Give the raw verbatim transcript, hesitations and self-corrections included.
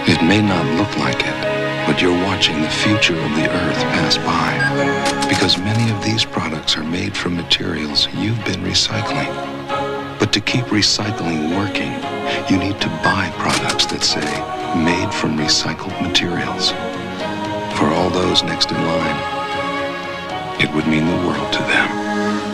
It may not look like it, but you're watching the future of the Earth pass by, because many of these products are made from materials you've been recycling. But to keep recycling working, you need to buy products that say, made from recycled materials. For all those next in line, it would mean the world to them.